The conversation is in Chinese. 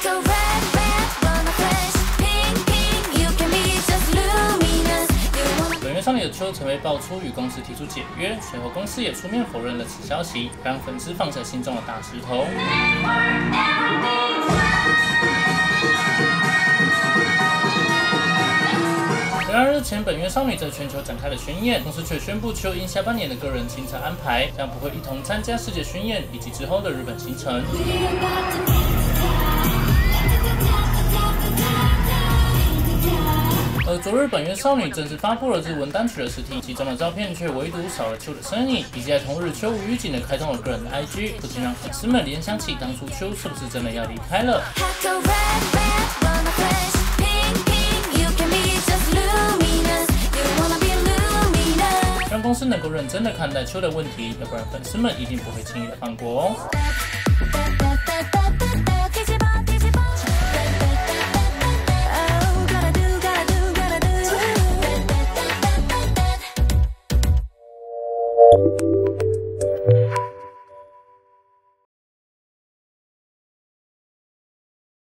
本月少女的秋曾被爆出与公司提出解约，随后公司也出面否认了此消息，让粉丝放下心中的大石头。然而日前本月少女在全球展开了巡演，公司却宣布秋因下半年的个人行程安排，将不会一同参加世界巡演以及之后的日本行程。而昨日本月少女正式发布了日文单曲的实体，其中的照片却唯独少了秋的身影，以及在同日秋无预警的开通了个人的 IG， 不禁让粉丝们联想起当初秋是不是真的要离开了。让公司能够认真的看待秋的问题，要不然粉丝们一定不会轻易的放过哦。